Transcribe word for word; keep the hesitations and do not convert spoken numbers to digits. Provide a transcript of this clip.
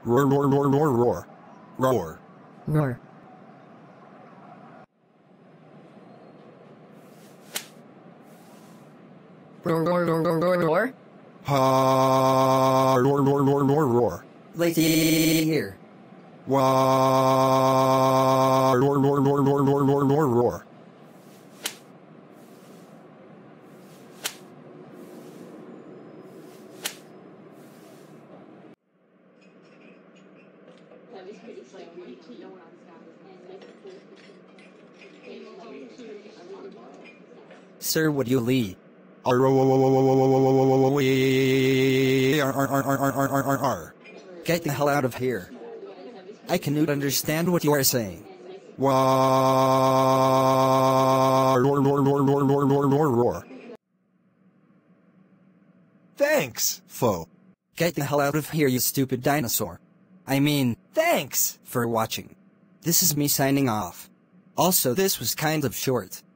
Roar, roar, roar, roar, roar. Roar. Roar. Roar, roar, roar, roar, roar, roar. Ha, roar, roar, roar, roar, roar. Let's see here. Wah, roar, roar, roar, roar, roar, roar, roar, roar. Sir, would you leave? Get the hell out of here. I cannot understand what you are saying. Wah, roar, roar, roar, roar, roar, roar, roar, roar. Thanks, foe. Get the hell out of here, you stupid dinosaur. I mean, thanks for watching. This is me signing off. Also, this was kind of short.